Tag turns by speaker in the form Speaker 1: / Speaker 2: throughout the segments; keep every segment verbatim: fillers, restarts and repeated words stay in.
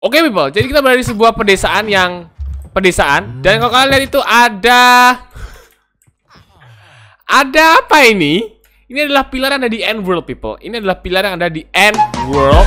Speaker 1: Oke okay, people, jadi kita berada di sebuah pedesaan yang pedesaan dan kalau kalian lihat itu ada ada apa ini? Ini adalah pilar yang ada di End World people. Ini adalah pilar yang ada di End World.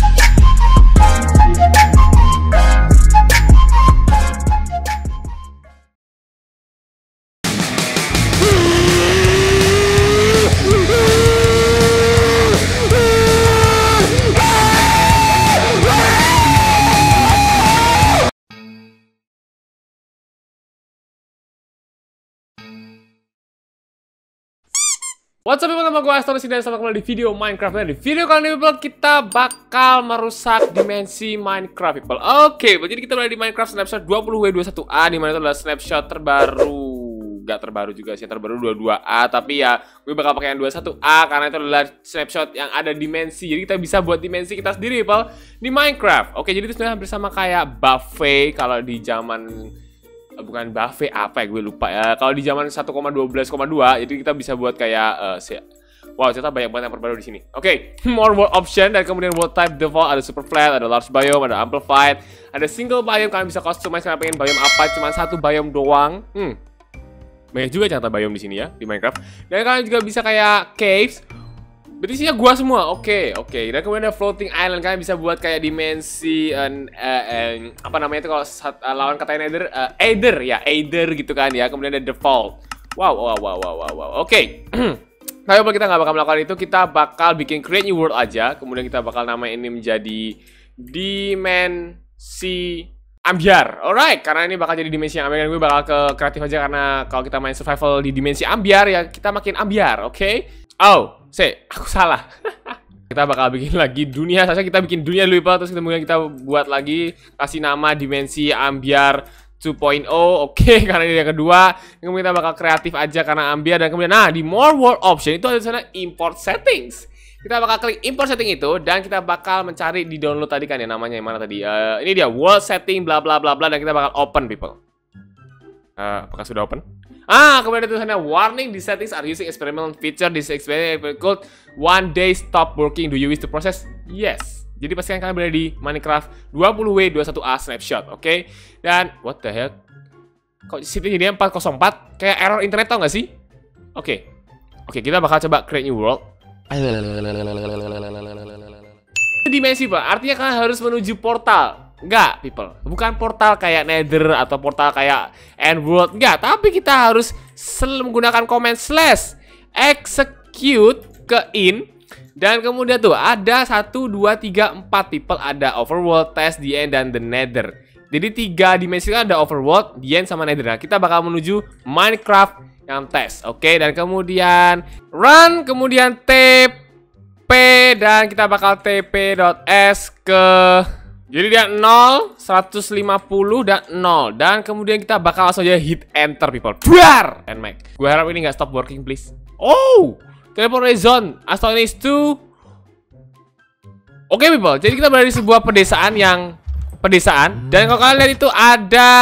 Speaker 1: What's up people, nama gue Aston dan selamat kembali di video Minecraft. Dan di video kali ini people, kita bakal merusak dimensi Minecraft people. Oke, okay, jadi kita berada di Minecraft snapshot dua puluh W dua puluh satu A, dimana itu adalah snapshot terbaru. Gak terbaru juga sih, terbaru dua puluh dua A. Tapi ya, gue bakal pakai yang dua puluh satu A karena itu adalah snapshot yang ada dimensi. Jadi kita bisa buat dimensi kita sendiri people di Minecraft. Oke, jadi itu sebenarnya hampir sama kayak buffet kalau di zaman bukan buffet apa ya, gue lupa ya. Kalau di zaman satu koma dua belas koma dua itu kita bisa buat kayak uh, wow, ternyata banyak banget yang terbaru di sini. Oke, okay. More world option dan kemudian world type default, ada super flat, ada large biome, ada amplified, ada single biome. Kalian bisa customize kalian pengen biome apa, cuma satu biome doang. Hmm. Banyak juga ternyata biome di sini ya di Minecraft. Dan kalian juga bisa kayak caves. Berarti isinya gua semua. Oke, okay, oke. Okay. Dan kemudian ada floating island, kalian bisa buat kayak dimensi uh, uh, uh, apa namanya itu kalau uh, lawan kata nether, uh, Aether ya, Aether gitu kan ya. Kemudian ada default. Wow, wow, wow, wow, wow, wow. Oke. Okay. Tapi kalau kita nggak bakal melakukan itu, kita bakal bikin create new world aja. Kemudian kita bakal namain ini menjadi dimensi ambiar. Alright, karena ini bakal jadi dimensi ambiar, dan gue bakal ke kreatif aja karena kalau kita main survival di dimensi ambiar ya kita makin ambiar, oke? Okay? Oh, say, aku salah. Kita bakal bikin lagi dunia, saja kita bikin dunia dulu terus kemudian kita buat lagi kasih nama dimensi ambiar dua titik nol, oke, okay, karena ini yang kedua. Kemudian kita bakal kreatif aja karena ambiar dan kemudian nah di more world option itu ada di sana import settings. Kita bakal klik import setting itu dan kita bakal mencari di download tadi kan ya, namanya yang mana tadi? Uh, ini dia world setting bla bla bla bla dan kita bakal open people. Uh, apakah sudah open? Ah, kemudian ada tulisannya warning, these settings are using experimental feature, this experiment called one day stop working, do you wish to process? Yes. Jadi pastikan kalian berada di Minecraft dua puluh W dua puluh satu A snapshot, oke? Okay? Dan what the heck? Kok situ jadi empat nol empat? Kayak error internet tau gak sih? Oke. Okay. Oke, okay, kita bakal coba create new world. Dimensi pak, artinya kalian harus menuju portal. Enggak, people. Bukan portal kayak Nether atau portal kayak End World. Enggak, tapi kita harus menggunakan command slash execute ke in. Dan kemudian tuh ada satu, dua, tiga, empat people. Ada overworld, test, the end, dan the nether. Jadi tiga dimensi kan ada overworld, the end, sama nether. Nah, kita bakal menuju Minecraft yang test. Oke, okay? Dan kemudian run, kemudian tp. Dan kita bakal tp.s ke... Jadi dia nol, seratus lima puluh, dan nol. Dan kemudian kita bakal langsung aja hit enter people. Buar! And make. Gue harap ini nggak stop working please. Oh! Teleport zone. Astonish two. Oke okay, people, jadi kita berada di sebuah pedesaan yang pedesaan. Dan kalau kalian lihat itu ada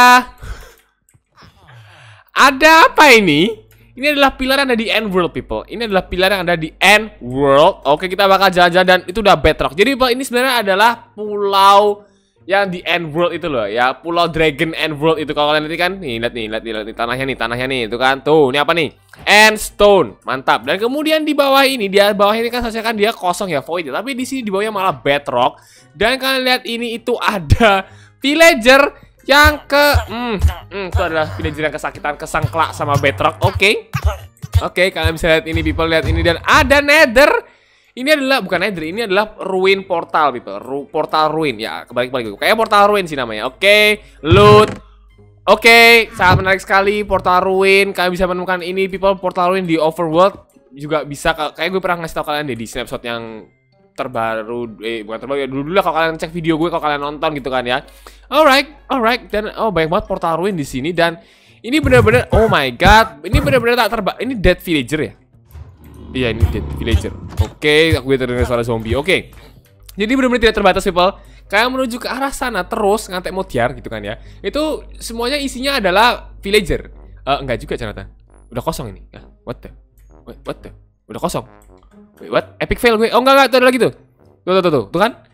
Speaker 1: Ada apa ini? Ini adalah pilar yang ada di End World people. Ini adalah pilar yang ada di End World. Oke, kita bakal jalan-jalan dan itu udah bedrock. Jadi people, ini sebenarnya adalah pulau yang di End World itu loh ya. Pulau Dragon End World itu kalau kalian lihat kan. Nih, lihat nih, lihat nih, lihat nih tanahnya nih, tanahnya nih, itu kan. Tuh, ini apa nih? End Stone. Mantap. Dan kemudian di bawah ini, di bawah ini kan seharusnya kan dia kosong ya, void. Tapi di sini di bawahnya malah bedrock. Dan kalian lihat ini itu ada villager yang ke hmm, hmm, itu adalah villager yang kesakitan, kesangklak sama bedrock. Oke. Okay. Oke, okay, kalian bisa lihat ini people, lihat ini dan ada nether. Ini adalah bukan nether, ini adalah ruin portal people. Ru, portal ruin. Ya, kebalik-balik. Kayak portal ruin sih namanya. Oke, okay. Loot. Oke, okay. Sangat menarik sekali portal ruin. Kalian bisa menemukan ini people, portal ruin di overworld juga bisa. Kayak gue pernah ngasih tau kalian deh di snapshot yang terbaru, eh bukan terbaru ya, dulu-dulu lah kalau kalian cek video gue, kalau kalian nonton gitu kan ya. Alright, alright, dan oh banyak banget portal ruin di sini dan ini bener-bener, oh my god, ini bener-bener tak terbang. Ini dead villager ya? Iya, ini dead villager. Oke, okay, aku terdengar suara zombie. Oke, okay. Jadi bener-bener tidak terbatas people. Kalian menuju ke arah sana terus ngantek modiar gitu kan ya. Itu semuanya isinya adalah villager. Uh, enggak juga ternyata. Udah kosong ini. Uh, what the? Wait, what the? Udah kosong. Wait, what? Epic fail gue. Oh enggak enggak, tuh ada lagi tuh. Tuh tuh tuh tuh, tuh kan?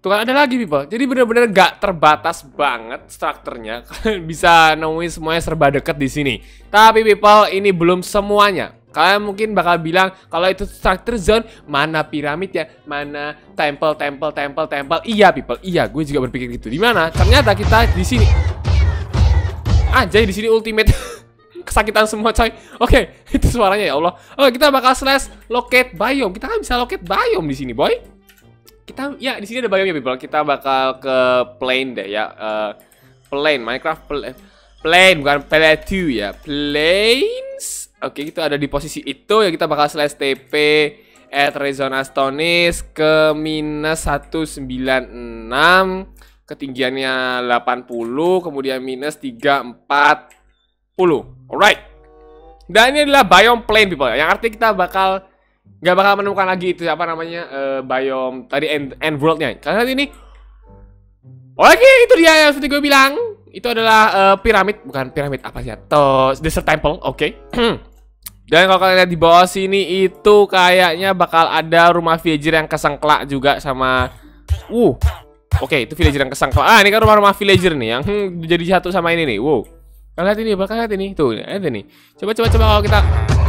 Speaker 1: Tuh kan ada lagi people. Jadi bener-bener gak terbatas banget strukturnya. Kalian bisa nemuin semuanya serba deket di sini. Tapi people, ini belum semuanya. Kalian mungkin bakal bilang kalau itu structure zone, mana piramid ya, mana temple, temple, temple, temple. Iya people, iya, gue juga berpikir gitu. Di mana? Ternyata kita di sini. Anjay, di sini ultimate. Kesakitan semua coy. Oke, itu suaranya ya Allah. Oke, kita bakal slash locate biome. Kita kan bisa locate biome di sini, boy. Kita ya di sini ada biome ya people. Kita bakal ke plane deh ya. Uh, plane Minecraft plane. Plane bukan plateau ya. Plains. Oke, itu ada di posisi itu ya. Kita bakal slash tp at Rezonastonis ke minus seratus sembilan puluh enam. Ketinggiannya delapan puluh, kemudian minus tiga ratus empat puluh. Alright. Dan ini adalah biome plane people. Yang artinya kita bakal nggak bakal menemukan lagi itu apa namanya uh, biome tadi end, end world-nya. Karena ini oke, itu dia yang seperti gue bilang. Itu adalah uh, piramid, bukan piramid apa sih? Atau desert temple. Oke. Okay. Dan kalau kalian lihat di bawah sini itu kayaknya bakal ada rumah villager yang kesengklak juga sama uh. Oke, okay, itu villager yang kesengklak. Ah, ini kan rumah-rumah villager nih yang hmm, jadi satu sama ini nih. Wow. Kalian lihat ini, bakal lihat ini. Tuh, lihat ini. Coba coba coba kalau kita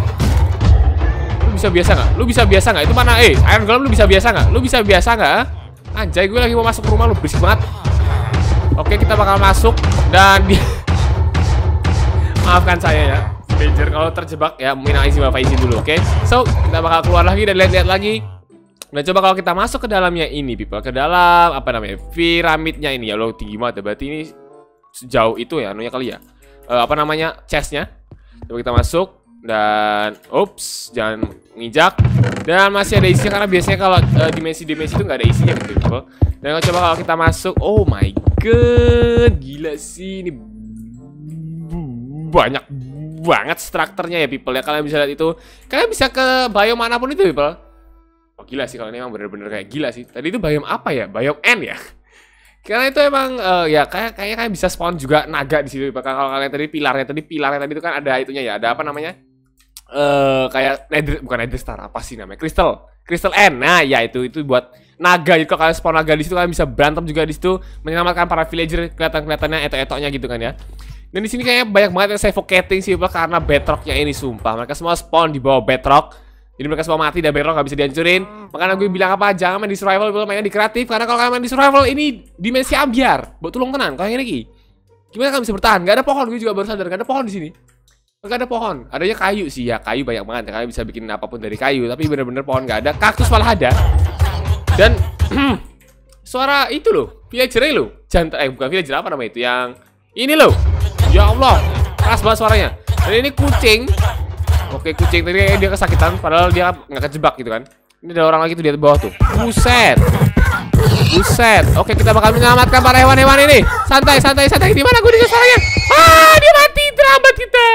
Speaker 1: bisa biasa nggak? Lu bisa biasa nggak? Itu mana? Eh, Iron Golem lu bisa biasa nggak? Lu bisa biasa nggak? Anjay, gue lagi mau masuk rumah lu berisik banget. Oke, kita bakal masuk dan di... maafkan saya ya, villager kalau terjebak ya, minta izin bapak izin dulu, oke? Okay? So, kita bakal keluar lagi dan lihat-lihat lagi. Dan coba kalau kita masuk ke dalamnya ini, people, ke dalam apa namanya piramidnya ini ya, lo tinggi banget. Berarti ini sejauh itu ya, anunya kali ya. Uh, apa namanya chestnya? Coba kita masuk. Dan, ups, jangan nginjak. Dan masih ada isinya karena biasanya kalau dimensi-dimensi uh, itu nggak ada isinya gitu, people. Dan coba kalau kita masuk, oh my god, gila sih ini banyak banget strukturnya ya, people ya. Kalian bisa lihat itu, kalian bisa ke biome manapun itu, people. Oh gila sih kalau ini emang bener-bener kayak gila sih. Tadi itu biome apa ya? Biome N ya. Karena itu emang uh, ya kayak kayaknya kalian bisa spawn juga naga di situ. Bahkan kalau kalian tadi pilarnya tadi pilarnya tadi itu kan ada itunya ya, ada apa namanya? Uh, kayak nether, bukan nether star, apa sih namanya? Crystal. Crystal N. Nah, ya itu itu buat naga. Jadi kalau kalian spawn naga di situ kalian bisa berantem juga di situ, menyelamatkan para villager kelihatan-kelihatannya etok-etoknya gitu kan ya. Dan di sini kayaknya banyak banget yang suffocating sih karena bedrocknya ini sumpah. Mereka semua spawn di bawah bedrock. Jadi mereka semua mati dan bedrock gak bisa dihancurin. Makanya gue bilang apa, jangan main di survival, mainnya di kreatif. Karena kalau kalian main di survival ini dimensi ambiar. Buat tulung tenan, kalau yang ini gimana kalian bisa bertahan? Gak ada pohon, gue juga baru sadar, gak ada pohon di sini. Gak ada pohon, adanya kayu sih ya, kayu banyak banget. Kalian bisa bikin apapun dari kayu, tapi bener-bener pohon gak ada. Kaktus malah ada. Dan suara itu loh, villager loh. Jangan, eh bukan villager, apa namanya itu? Yang ini loh. Ya Allah, keras banget suaranya. Dan ini kucing. Oke, kucing tadi dia kesakitan, padahal dia nggak kejebak gitu kan. Ini ada orang lagi tuh di bawah tuh. Buset. Buset. Oke, kita bakal menyelamatkan para hewan-hewan ini. Santai, santai, santai. Di mana gue dengar suaranya? Ah, dia mati, terlambat kita.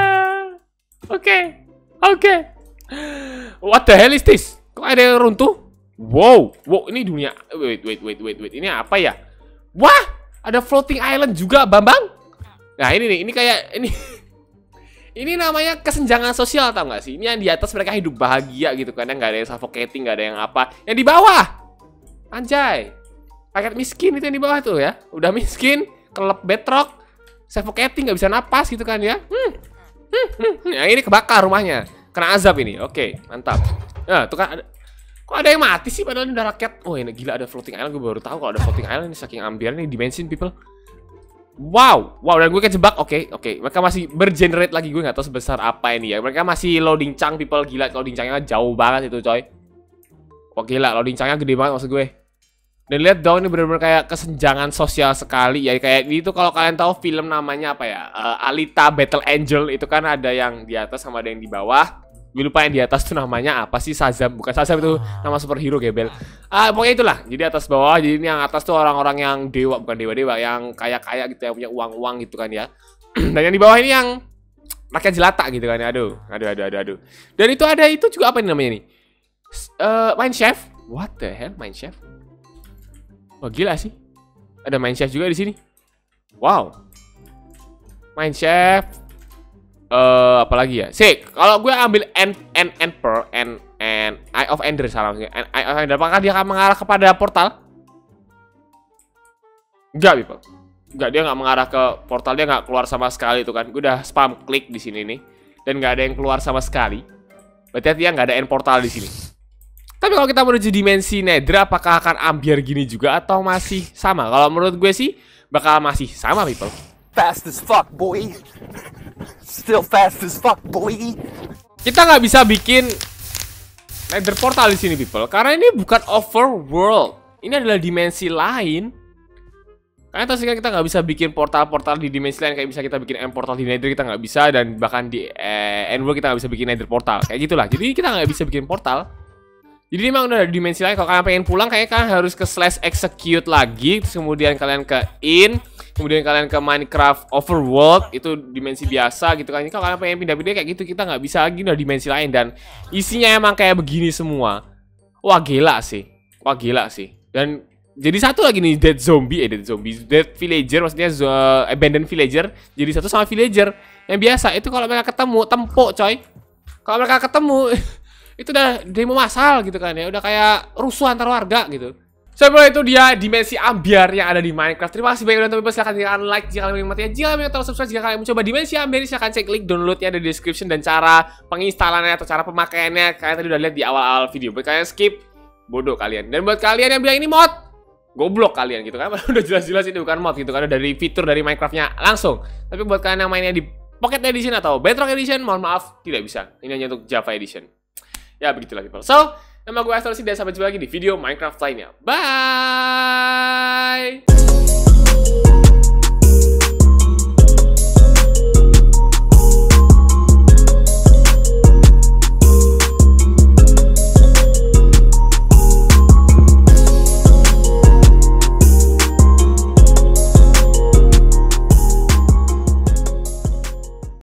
Speaker 1: Oke. Oke. What the hell is this? Kok ada yang runtuh? Wow. Wow, ini dunia. Wait, wait, wait, wait, wait. Ini apa ya? Wah, ada floating island juga, Bambang. Nah, ini nih, ini kayak ini ini namanya kesenjangan sosial, tau gak sih? Ini yang di atas mereka hidup bahagia gitu kan, nggak ada yang suffocating, nggak ada yang apa. Yang di bawah, anjay, paket miskin itu yang di bawah tuh ya, udah miskin, kelep bedrock, suffocating, nggak bisa napas gitu kan ya. Hmm. Hmm. Hmm. Nah, ini kebakar rumahnya, kena azab ini. Oke, mantap. Nah, tuh kan ada, kok ada yang mati sih padahal ini udah rakyat. Oh, ini gila ada floating island, gue baru tahu kalau ada floating island ini, saking ambiarnya nih dimension people. Wow, wow, dan gue kejebak. Oke, okay, oke, okay. Mereka masih bergenerate lagi, gue nggak tahu sebesar apa ini ya. Mereka masih loading chunk, people, gila, loading chunknya jauh banget itu, coy. Wah, gila, loading chunknya gede banget maksud gue. Dan lihat dong, ini bener-bener kayak kesenjangan sosial sekali ya. Kayak ini tuh kalau kalian tahu film namanya apa ya, uh, Alita Battle Angel, itu kan ada yang di atas sama ada yang di bawah. Gue lupa yang di atas tuh namanya apa sih, Shazam. Bukan Shazam, itu nama superhero gebel. Ah, pokoknya itulah. Jadi atas bawah. Jadi ini yang atas tuh orang-orang yang dewa, bukan dewa-dewa, yang kaya-kaya gitu, yang punya uang-uang gitu kan ya. Dan yang di bawah ini yang rakyat jelata gitu kan ya. Aduh, aduh, aduh, aduh, aduh. Dan itu ada itu juga apa nih namanya nih? Uh, Mine Chef. What the hell, Mine Chef? Wah, gila sih. Ada Mine Chef juga di sini. Wow. Mine Chef. Eh, uh, apalagi ya? Sik, kalau gue ambil End End End Pearl and and Eye of Ender salah maksudnya. Eye of Ender, apakah dia akan mengarah kepada portal? Enggak, people. Enggak, dia nggak mengarah ke portal, dia nggak keluar sama sekali tuh kan. Gue udah spam klik di sini nih, dan nggak ada yang keluar sama sekali. Berarti dia nggak ada end portal di sini. Tapi kalau kita menuju dimensi Nether, apakah akan ambiar gini juga atau masih sama? Kalau menurut gue sih bakal masih sama, people.
Speaker 2: Fast as fuck, boy. Still fast as fuck, boy.
Speaker 1: Kita nggak bisa bikin Nether portal di sini, people, karena ini bukan overworld. Ini adalah dimensi lain. Karena terus kan kita nggak bisa bikin portal-portal di dimensi lain, kayak bisa kita bikin end portal di Nether kita nggak bisa, dan bahkan di eh, end world kita nggak bisa bikin Nether portal, kayak gitulah. Jadi kita nggak bisa bikin portal. Jadi memang udah ada dimensi lain. Kalau kalian pengen pulang, kayaknya kalian harus ke slash execute lagi, terus kemudian kalian ke in, kemudian kalian ke Minecraft Overworld, itu dimensi biasa gitu kan. Jadi kalau kalian pengen pindah-pindah kayak gitu, kita nggak bisa lagi, udah dimensi lain, dan isinya emang kayak begini semua. Wah gila sih, wah gila sih. Dan jadi satu lagi nih, dead zombie, eh dead zombie, dead villager, maksudnya uh, abandoned villager. Jadi satu sama villager yang biasa itu kalau mereka ketemu tempuk coy. Kalau mereka ketemu itu udah demo massal gitu kan ya, udah kayak rusuh antar warga gitu. So, itu dia dimensi ambiar yang ada di Minecraft. Terima kasih banyak udah nonton. Silahkan jangan like jika kalian menikmati. Jika kalian mau subscribe, jika kalian mencoba dimensi ambiar, silahkan cek link downloadnya di description dan cara penginstalannya atau cara pemakaiannya. Kalian tadi udah lihat di awal-awal video. Buat kalian skip, bodoh kalian. Dan buat kalian yang bilang ini mod, goblok kalian gitu kan. Udah jelas-jelas ini bukan mod gitu kan, dari fitur dari Minecraftnya langsung. Tapi buat kalian yang mainnya di Pocket Edition atau Bedrock Edition, mohon maaf tidak bisa. Ini hanya untuk Java Edition. Ya begitulah people. So, nama gue Astor dan sampai jumpa lagi di video Minecraft lainnya. Bye.